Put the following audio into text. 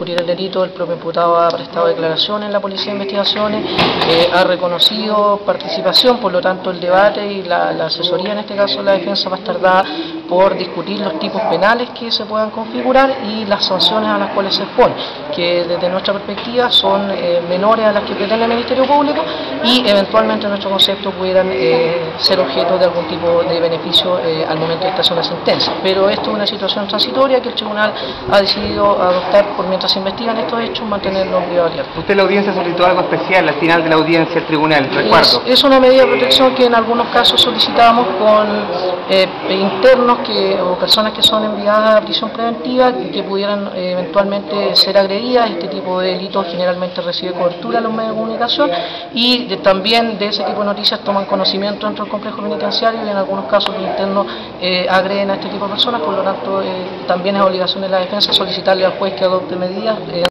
descubrir el delito, el propio imputado ha prestado declaración en la Policía de Investigaciones, ha reconocido participación, por lo tanto el debate y la asesoría, en este caso de la defensa, va a estar dada por discutir los tipos penales que se puedan configurar y las sanciones a las cuales se expone, que desde nuestra perspectiva son menores a las que pretende el Ministerio Público y eventualmente en nuestro concepto pudieran ser objeto de algún tipo de beneficio al momento de dictación de sentencia. Pero esto es una situación transitoria que el tribunal ha decidido adoptar por mientras se investigan estos hechos, mantenerlo en privado abierto. Usted en la audiencia solicitó algo especial al final de la audiencia del tribunal, recuerdo. Es una medida de protección que en algunos casos solicitábamos con internos o personas que son enviadas a prisión preventiva que pudieran eventualmente ser agredidas. Este tipo de delitos generalmente recibe cobertura en los medios de comunicación y también de ese tipo de noticias toman conocimiento dentro del complejo penitenciario y en algunos casos los internos agreden a este tipo de personas, por lo tanto también es obligación de la defensa solicitarle al juez que adopte medidas